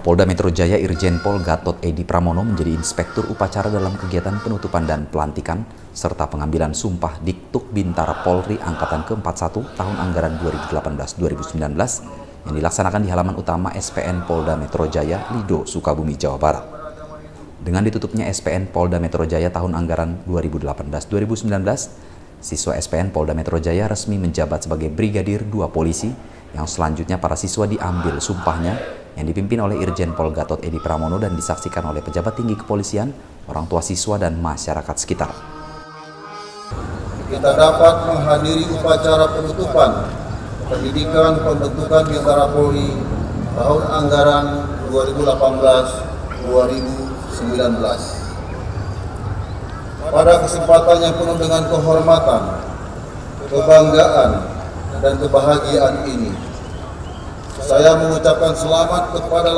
Polda Metro Jaya Irjen Pol Gatot Edi Pramono menjadi inspektur upacara dalam kegiatan penutupan dan pelantikan serta pengambilan sumpah Diktuk Bintara Polri Angkatan ke-41 tahun anggaran 2018-2019 yang dilaksanakan di halaman utama SPN Polda Metro Jaya, Lido, Sukabumi, Jawa Barat. Dengan ditutupnya SPN Polda Metro Jaya tahun anggaran 2018-2019, siswa SPN Polda Metro Jaya resmi menjabat sebagai Brigadir 2 Polisi yang selanjutnya para siswa diambil sumpahnya yang dipimpin oleh Irjen Pol Gatot Edi Pramono dan disaksikan oleh pejabat tinggi kepolisian, orang tua siswa, dan masyarakat sekitar. Kita dapat menghadiri upacara penutupan pendidikan pembentukan Bintara Polri tahun anggaran 2018-2019. Pada kesempatan yang penuh dengan kehormatan, kebanggaan, dan kebahagiaan ini, saya mengucapkan selamat kepada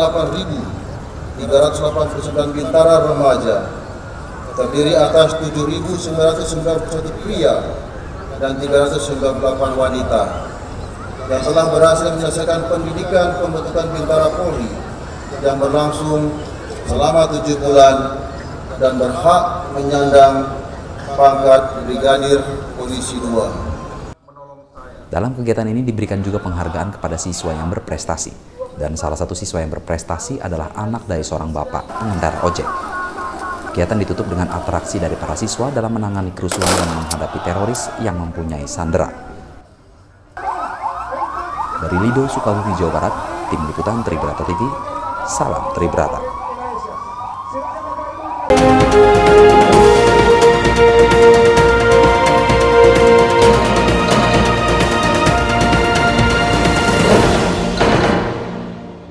8.389 bintara remaja, terdiri atas 7.991 pria dan 398 wanita, yang telah berhasil menyelesaikan pendidikan pembentukan Bintara Polri yang berlangsung selama 7 bulan dan berhak menyandang pangkat Brigadir Polisi 2. Dalam kegiatan ini diberikan juga penghargaan kepada siswa yang berprestasi, dan salah satu siswa yang berprestasi adalah anak dari seorang bapak pengendara ojek. Kegiatan ditutup dengan atraksi dari para siswa dalam menangani kerusuhan dan menghadapi teroris yang mempunyai sandera. Dari Lido, Sukabumi, Jawa Barat, Tim Liputan Tribrata TV, salam Tribrata.